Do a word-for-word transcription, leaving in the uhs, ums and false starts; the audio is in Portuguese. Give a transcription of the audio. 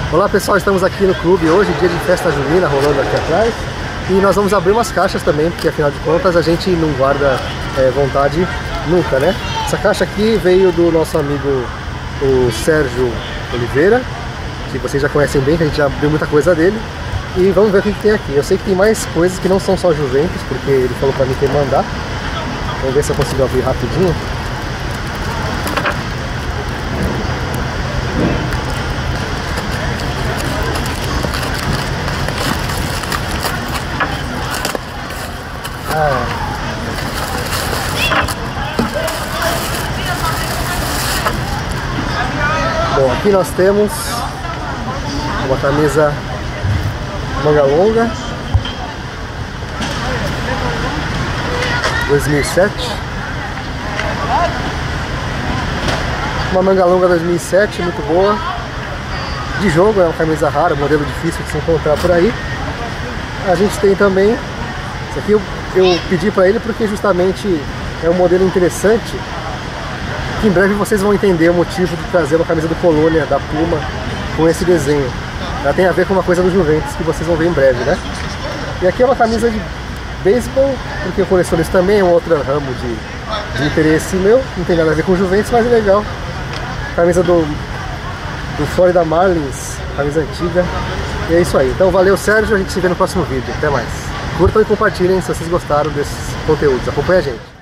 Olá pessoal, estamos aqui no clube hoje, dia de festa junina rolando aqui atrás. E nós vamos abrir umas caixas também, porque afinal de contas a gente não guarda é, vontade nunca, né? Essa caixa aqui veio do nosso amigo o Sérgio Oliveira, que vocês já conhecem bem, que a gente já abriu muita coisa dele. E vamos ver o que, que tem aqui. Eu sei que tem mais coisas que não são só Juventus, porque ele falou pra mim que ia mandar. Vamos ver se eu consigo abrir rapidinho. Ah. Bom, aqui nós temos uma camisa manga longa dois mil e sete, uma manga longa dois mil e sete, muito boa, de jogo, é uma camisa rara, modelo difícil de se encontrar por aí. A gente tem também, isso aqui eu, eu pedi para ele porque justamente é um modelo interessante, que em breve vocês vão entender o motivo de trazer uma camisa do Colônia, da Puma, com esse desenho. Ela tem a ver com uma coisa do Juventus que vocês vão ver em breve, né? E aqui é uma camisa de beisebol, porque eu coleciono isso também, é um outro ramo de, de interesse meu, não tem nada a ver com Juventus, mas é legal. Camisa do, do Florida Marlins, camisa antiga. E é isso aí. Então valeu, Sérgio, a gente se vê no próximo vídeo. Até mais. Curtam e compartilhem se vocês gostaram desses conteúdos. Acompanhe a gente.